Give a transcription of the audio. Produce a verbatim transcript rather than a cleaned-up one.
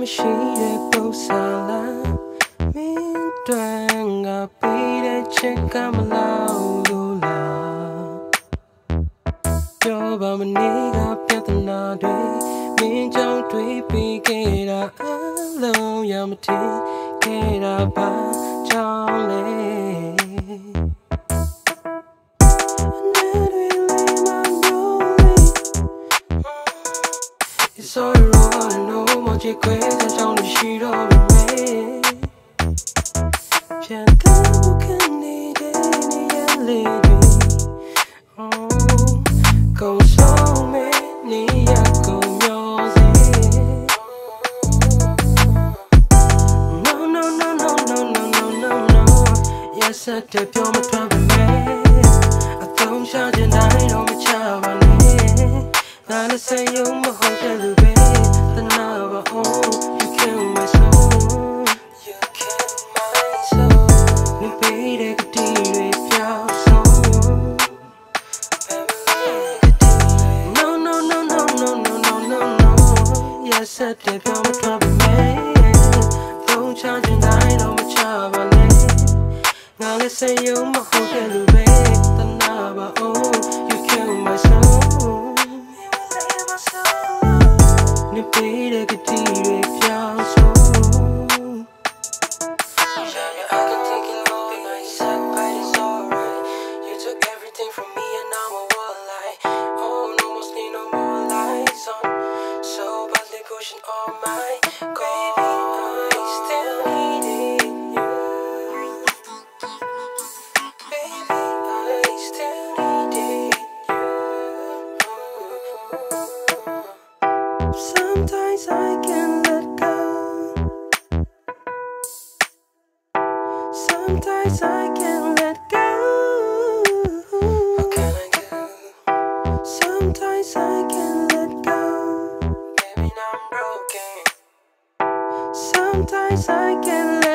မရှိတဲ့ပုံစံလားမင်းတွေငါပေးတဲ့ချက်ကမလောက်လို့လားပြောပါမနေကပြဿနာတွေမင်းကြောင့်တွေးပြီးခဲ့တာအလုံးရမထင်ခဲ့တာပါကြောင့်လေSo wrong, no more you quit and don't shoot on me. Can't go can need any lady. Oh, go so many I go yours. No, no, no, no, no, no, no, no, no. Yes, I did your my trouble man. I don't charge and I know my child. Now let's say you my hotel baby, the number oh you kill my soul, you kill my soul. You beat it deep down so. No no no no no no no no no. Yes I did you're my trouble man. Don't charge and I know my trouble man. Now let's say you my hotel baby, the number oh you kill my soul. You beat it deep down so. I can take it all night, sad, but it's alright. You took everything from me and now I'm a walleye. Oh, no more need no more lights on. So badly pushing all my baby, I still needed you. Baby, I still needed you. Sometimes I can't let go. Sometimes I can't let go. What can I do? Sometimes I can't let go. Baby, now I'm broken. Sometimes I can't let go.